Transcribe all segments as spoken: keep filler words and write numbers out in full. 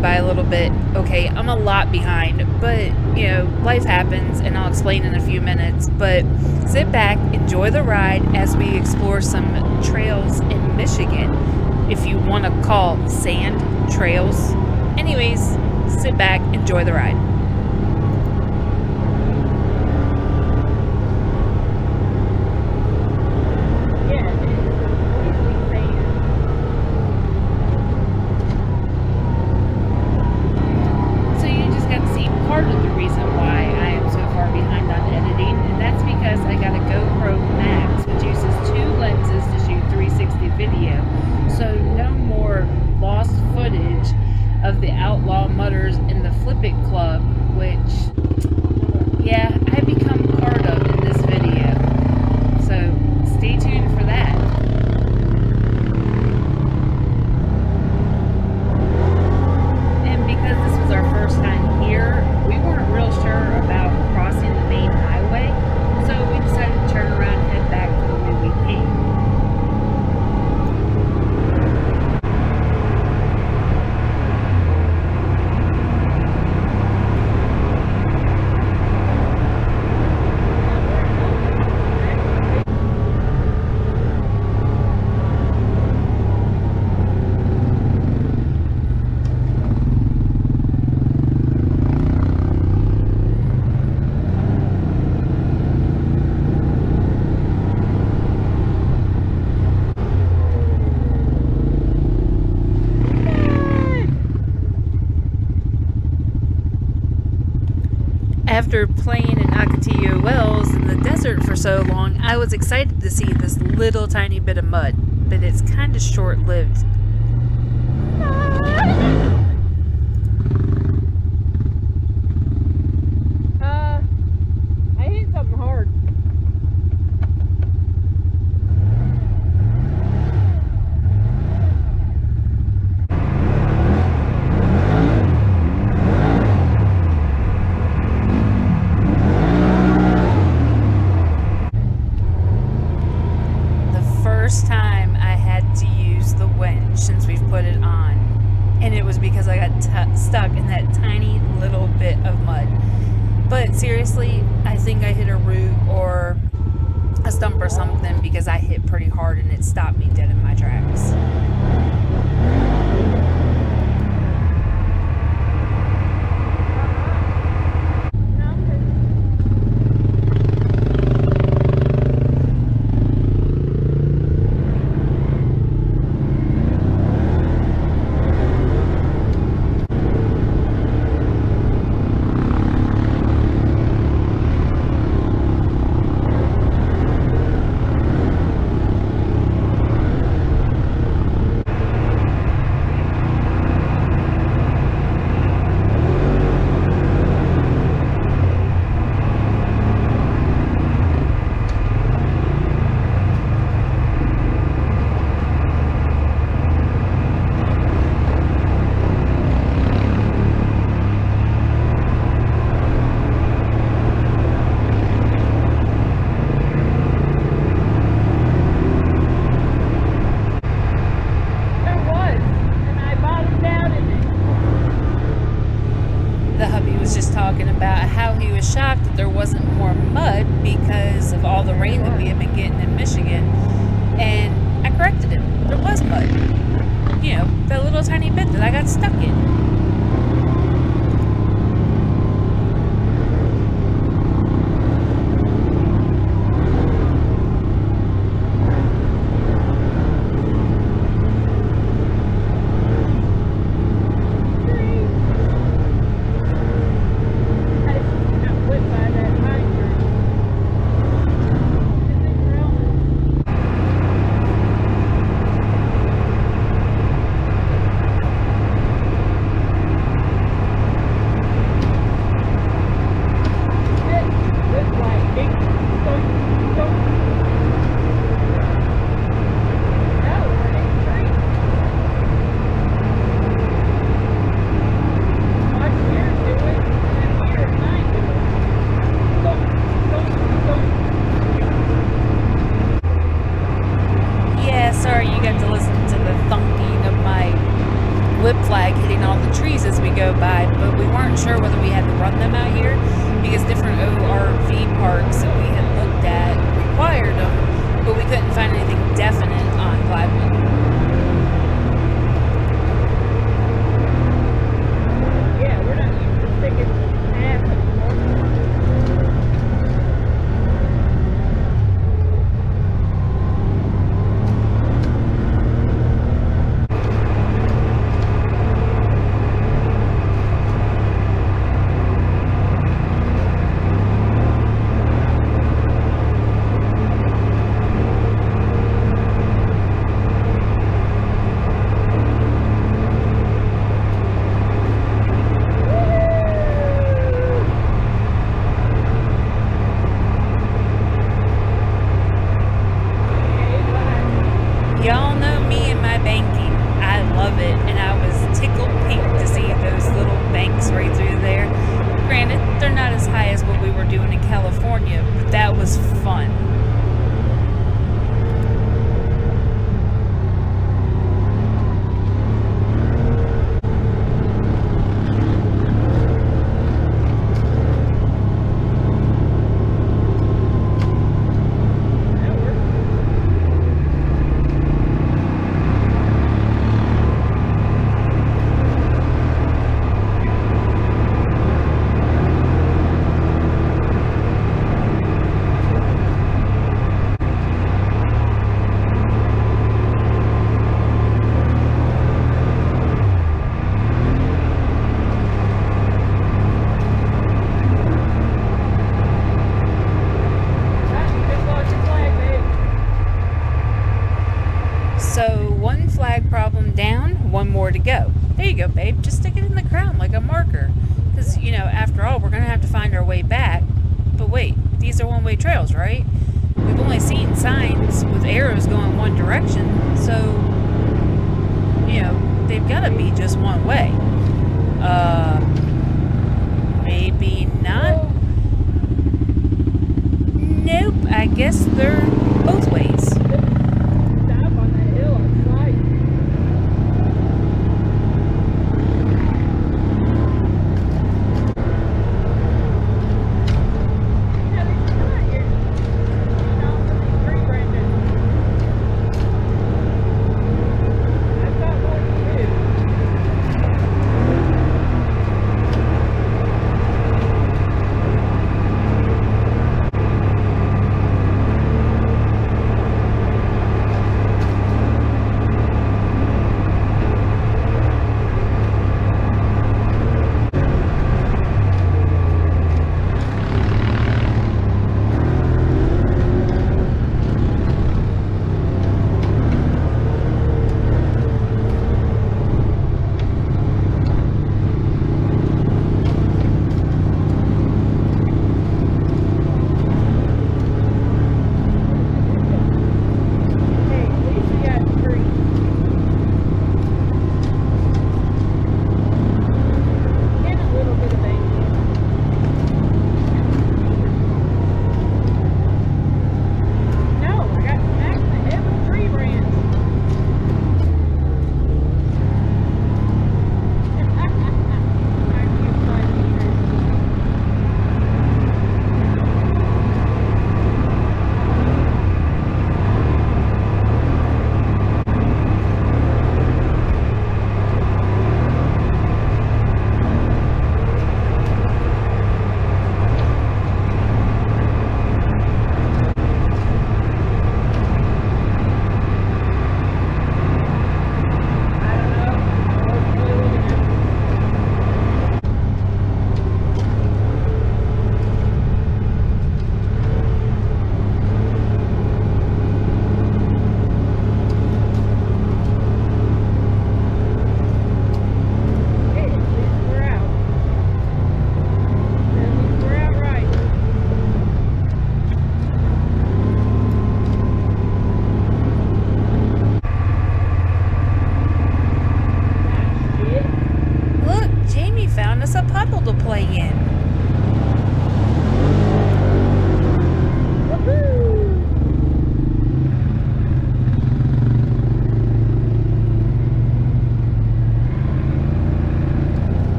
behind by a little bit. Okay, I'm a lot behind, but, you know, life happens, and I'll explain in a few minutes. But sit back, enjoy the ride as we explore some trails in Michigan, if you want to call sand trails. Anyways, sit back, enjoy the ride. Of the Outlaw mutters in the Flip It Club, which, yeah, I become part of in this video. So stay tuned for that. And because this was our first time here, we weren't real sure about crossing the main highway, so we decided to turn around and head back the way we came. After playing in Ocotillo Wells in the desert for so long, I was excited to see this little tiny bit of mud, but it's kind of short-lived. Uh, I hit something hard. Time I had to use the winch since we've put it on, and it was because I got t stuck in that tiny little bit of mud. But seriously, I think I hit a root or a stump or something, because I hit pretty hard and it stopped me dead in my tracks. Shocked that there wasn't more mud because of all the rain that we had been getting in Michigan, and I corrected him. There was mud. You know, that little tiny bit that I got stuck in. weren't sure whether we had to run them out here because different O R V parks that we had looked at required them, but we couldn't find anything definite on Gladwin. Yeah, we're not using sticking half anymore. Y'all know me and my banking. I love it, and I was tickled pink to see those little banks right through there. Granted, they're not as high as what we were doing in California, but that was fun. So one flag problem down, one more to go. There you go, babe. Just stick it in the ground like a marker. Because, you know, after all, we're going to have to find our way back. But wait, these are one-way trails, right? We've only seen signs with arrows going one direction. So, you know, they've got to be just one way. Uh, maybe not. Nope, I guess they're both ways.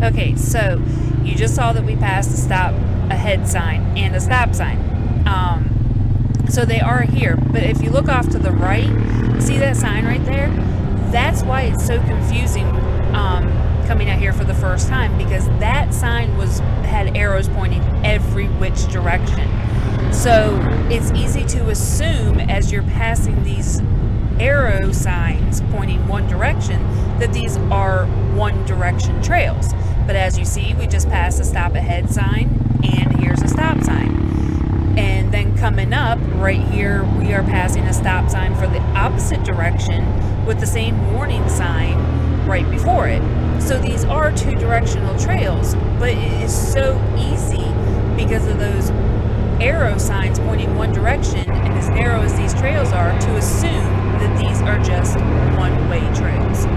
Okay, so you just saw that we passed a stop ahead sign and a stop sign. Um, so they are here, but if you look off to the right, see that sign right there? That's why it's so confusing um, coming out here for the first time, because that sign was had arrows pointing every which direction. So it's easy to assume as you're passing these arrow signs pointing one direction that these are one direction trails. But as you see, we just passed a stop ahead sign and here's a stop sign. And then coming up right here, we are passing a stop sign for the opposite direction with the same warning sign right before it. So these are two directional trails, but it is so easy because of those arrow signs pointing one direction, and as narrow as these trails are, to assume that these are just one-way trails.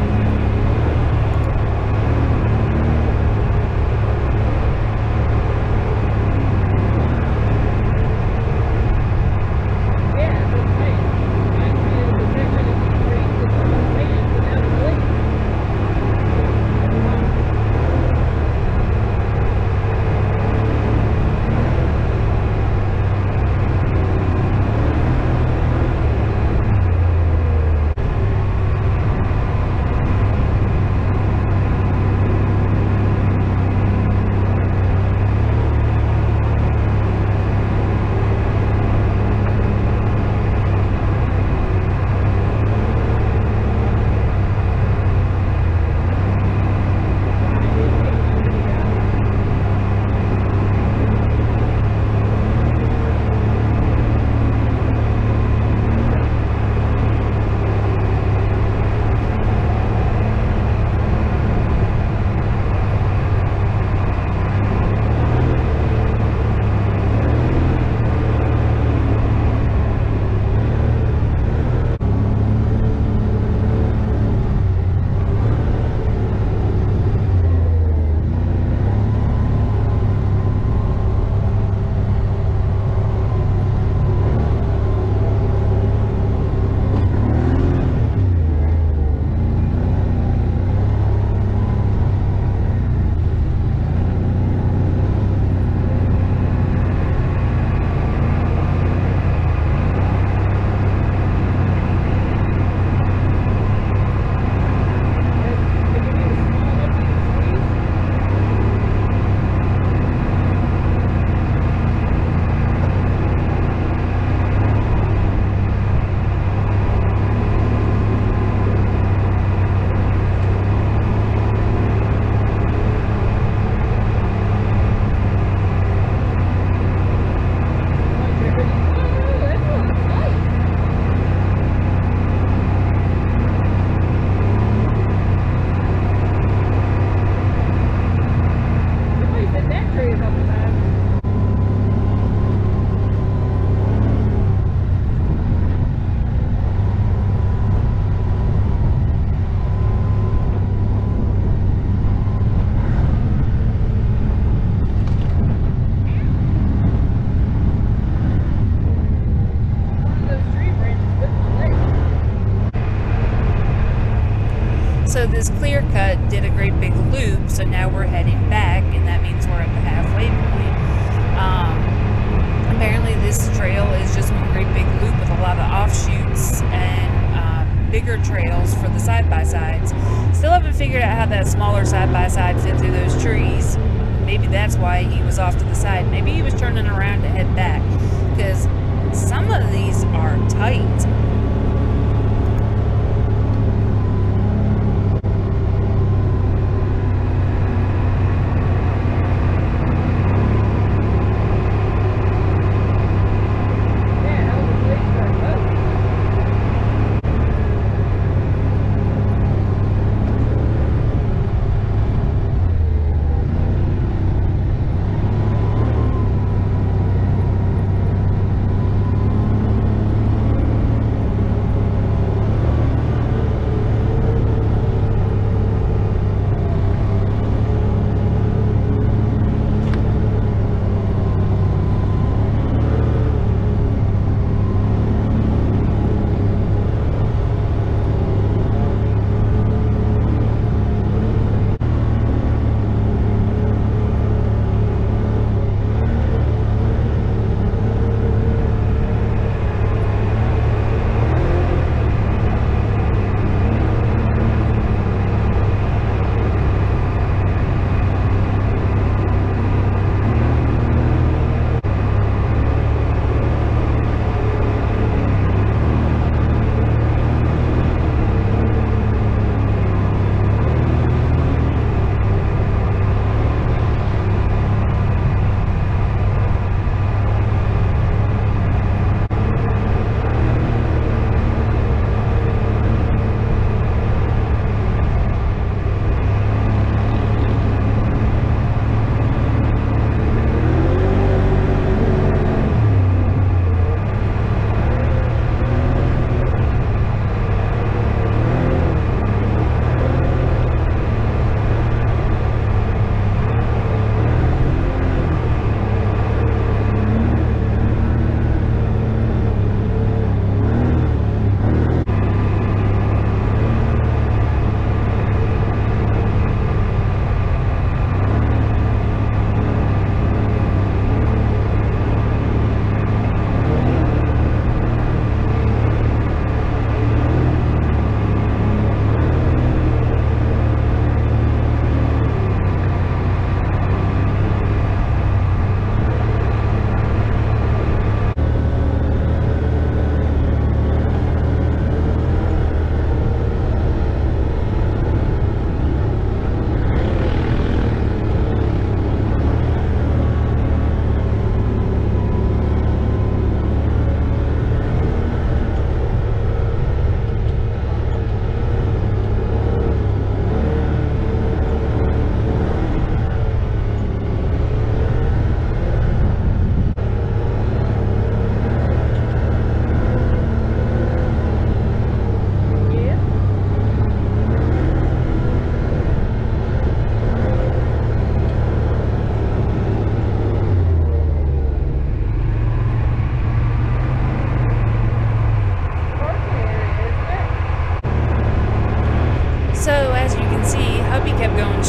So this clear cut did a great big loop, so now we're heading back, and that means we're at the halfway point. Um, apparently this trail is just one great big loop with a lot of offshoots and um, bigger trails for the side-by-sides. Still haven't figured out how that smaller side-by-side fit through those trees. Maybe that's why he was off to the side. Maybe he was turning around to head back, because some of these are tight.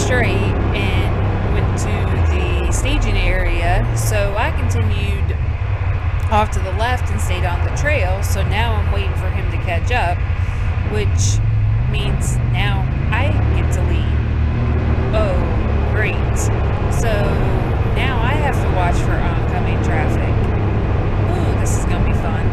straight and went to the staging area, so I continued off to the left and stayed on the trail. So now I'm waiting for him to catch up, which means now I get to lead. Oh, great. So now I have to watch for oncoming traffic. Ooh, this is gonna be fun.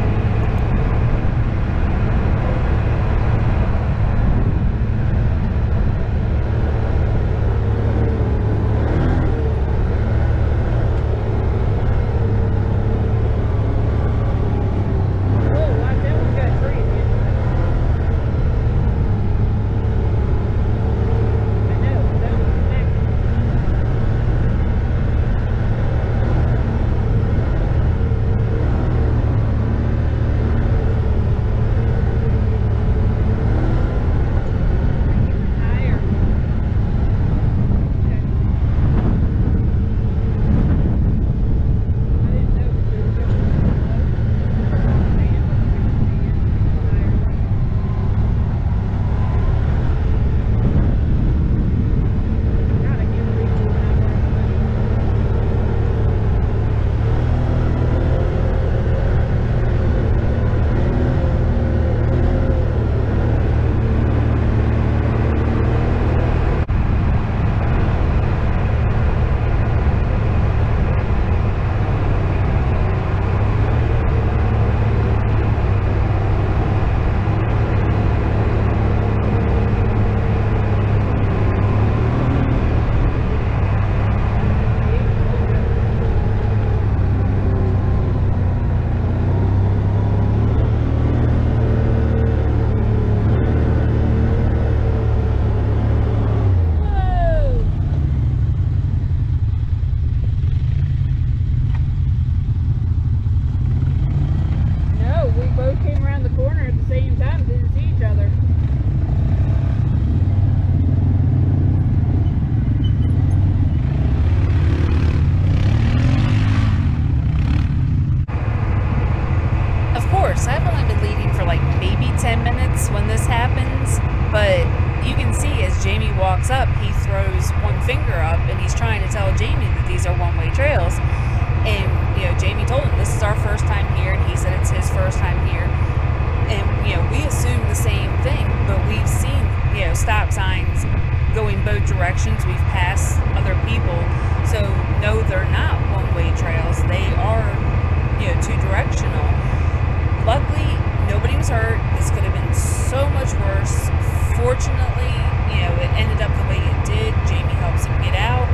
Up, he throws one finger up and he's trying to tell Jamie that these are one-way trails. And, you know, Jamie told him this is our first time here, and he said it's his first time here. And, you know, we assume the same thing, but we've seen, you know, stop signs going both directions. We've passed other people. So, no, they're not one-way trails. They are, you know, two-directional. Luckily, nobody was hurt. This could have been so much worse. Fortunately, you know, it ended up the way it did. Jamie helps him get out,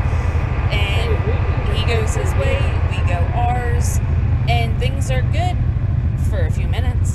and he goes his way, we go ours, and things are good for a few minutes.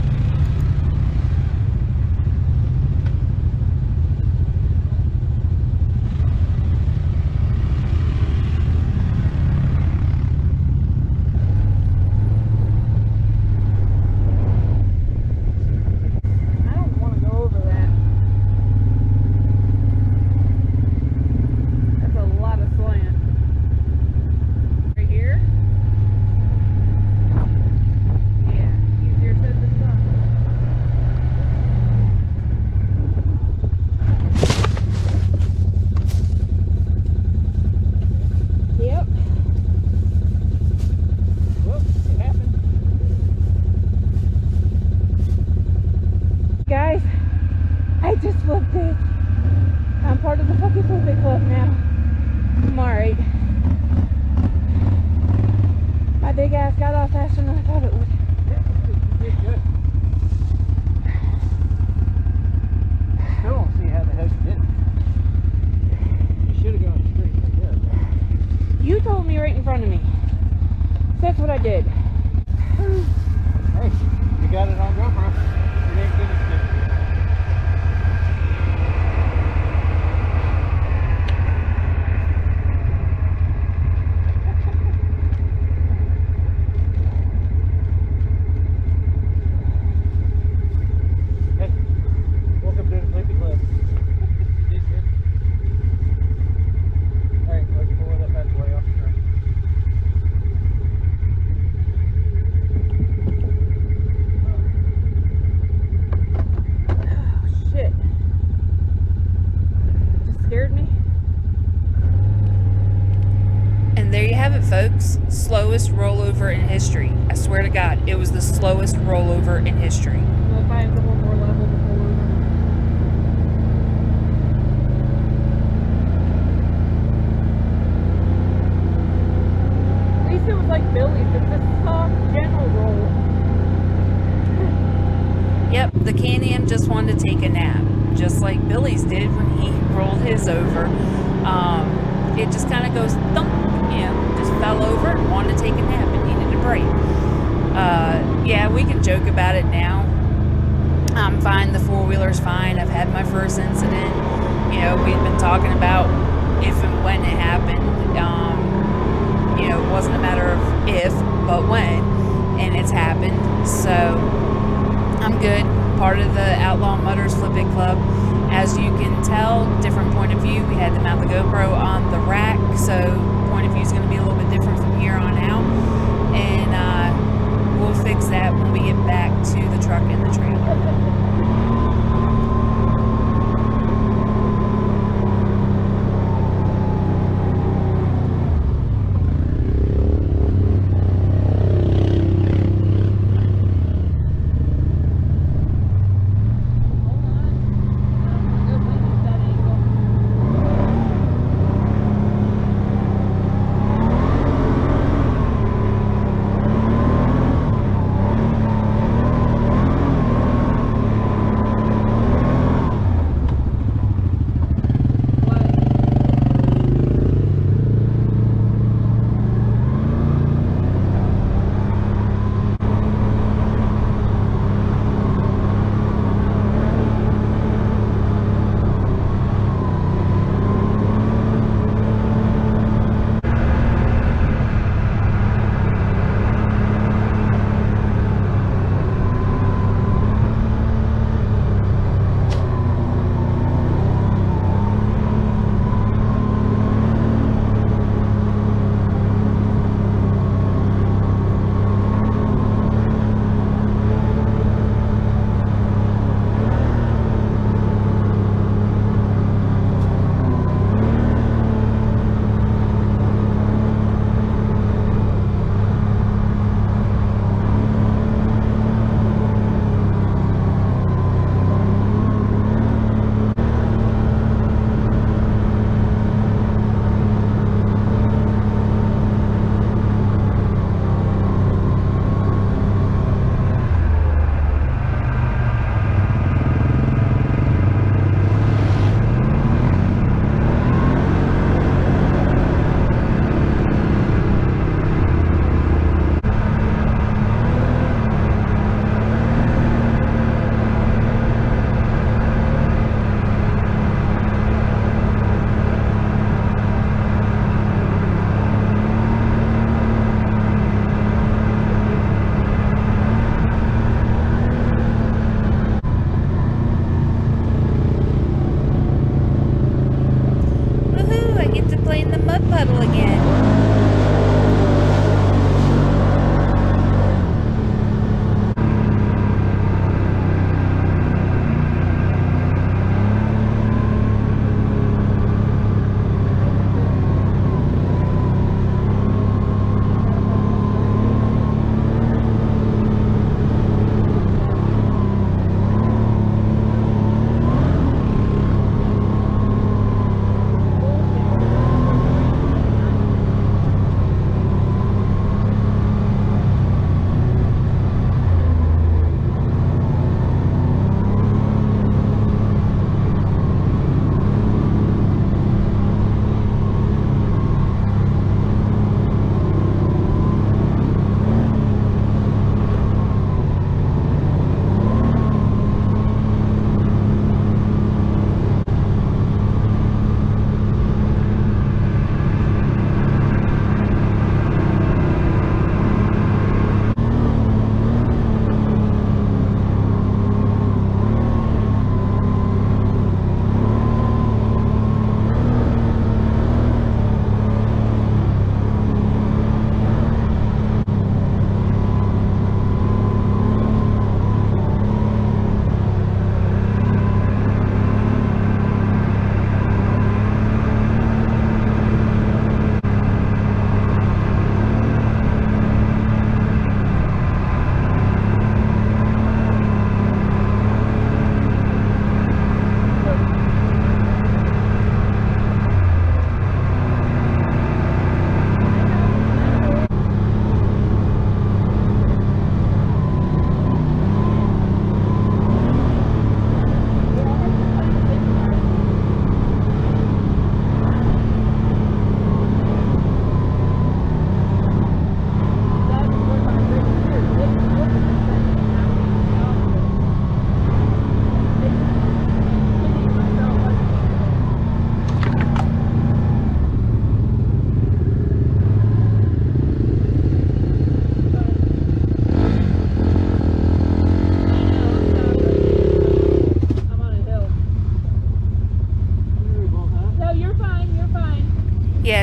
I'm part of the fucking flipping club now. I'm alright. My big ass got off faster than I thought it would. Yeah, you did good. I still don't see how the hell you did it. You should have gone straight like this. You told me right in front of me. That's what I did. Hey, you got it on GoPro. It ain't good as good. slowest rollover in history. I swear to God, it was the slowest rollover in history. We'll find a little more level to pull over. At least it was like Billy's, it's a soft general roll. Yep, the Can-Am just wanted to take a nap, just like Billy's did when he rolled his over. Um, it just kind of goes thump, you know, just fell over and wanted to take a nap and needed a break. Uh, yeah, we can joke about it now. I'm fine, the four-wheeler's fine. I've had my first incident. You know, we've been talking about if and when it happened. Um, you know, it wasn't a matter of if, but when, and it's happened. So I'm good. Part of the Outlaw Mutters Flip It Club. As you can tell, different point of view. We had to mount the GoPro on the rack, so point of view is going to be a little bit different from here on out. And uh, we'll fix that when we get back to the truck and the trailer.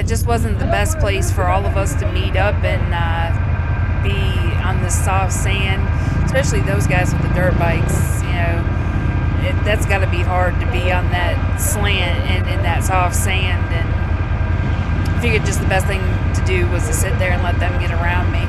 it just wasn't the best place for all of us to meet up and uh, be on this soft sand, especially those guys with the dirt bikes. You know, it, that's got to be hard to be on that slant and in that soft sand. And I figured just the best thing to do was to sit there and let them get around me.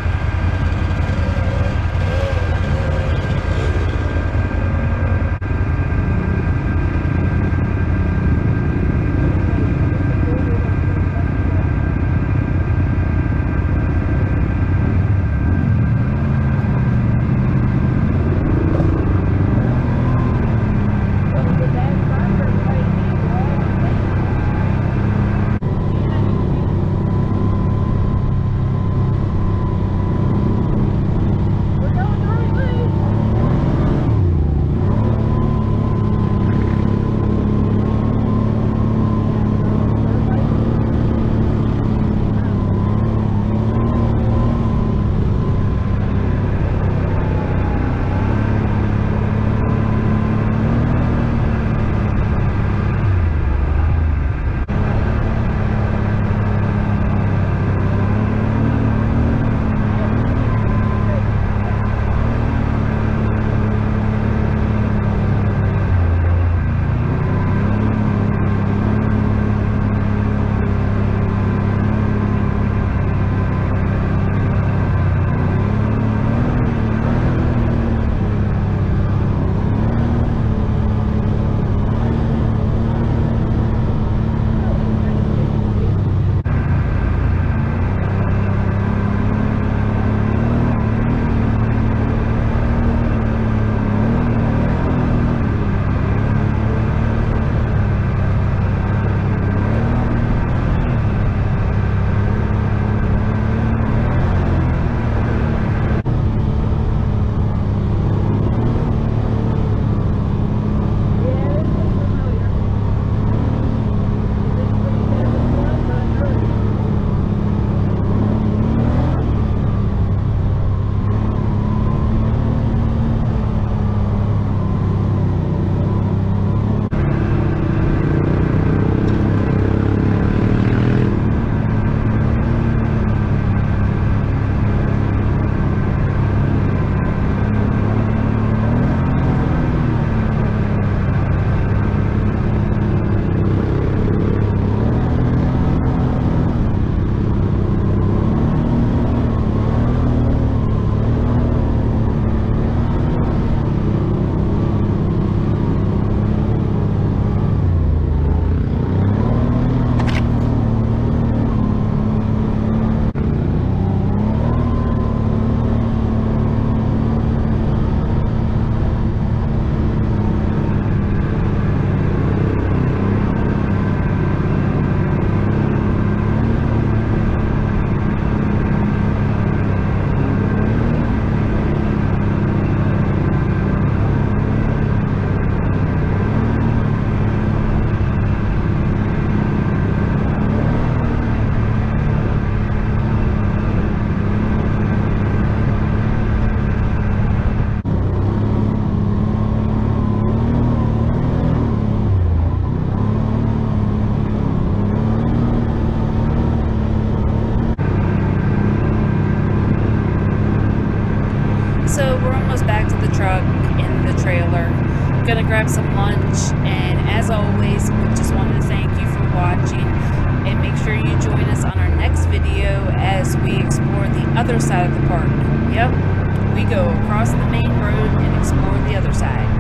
Gonna grab some lunch, and as always, we just wanted to thank you for watching, and make sure you join us on our next video as we explore the other side of the park. Yep, we go across the main road and explore the other side.